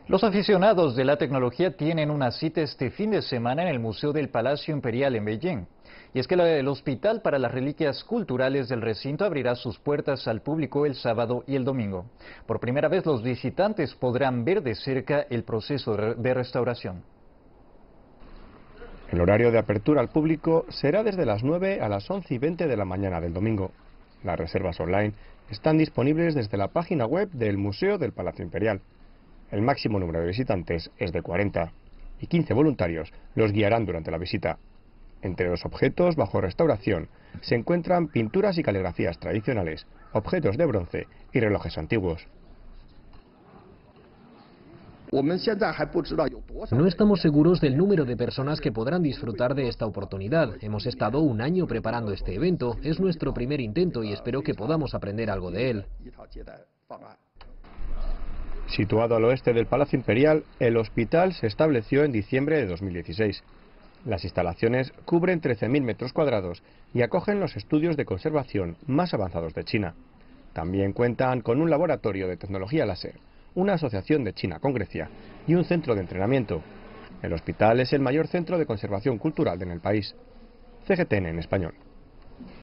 Los aficionados de la tecnología tienen una cita este fin de semana en el Museo del Palacio Imperial en Beijing. Y es que el Hospital para las Reliquias Culturales del recinto abrirá sus puertas al público el sábado y el domingo. Por primera vez los visitantes podrán ver de cerca el proceso de restauración. El horario de apertura al público será desde las 9 a las 11:20 de la mañana del domingo. Las reservas online están disponibles desde la página web del Museo del Palacio Imperial. El máximo número de visitantes es de 40 y 15 voluntarios los guiarán durante la visita. Entre los objetos bajo restauración se encuentran pinturas y caligrafías tradicionales, objetos de bronce y relojes antiguos. No estamos seguros del número de personas que podrán disfrutar de esta oportunidad. Hemos estado un año preparando este evento. Es nuestro primer intento y espero que podamos aprender algo de él. Situado al oeste del Palacio Imperial, el hospital se estableció en diciembre de 2016. Las instalaciones cubren 13.000 metros cuadrados y acogen los estudios de conservación más avanzados de China. También cuentan con un laboratorio de tecnología láser, una asociación de China con Grecia y un centro de entrenamiento. El hospital es el mayor centro de conservación cultural en el país. CGTN en español.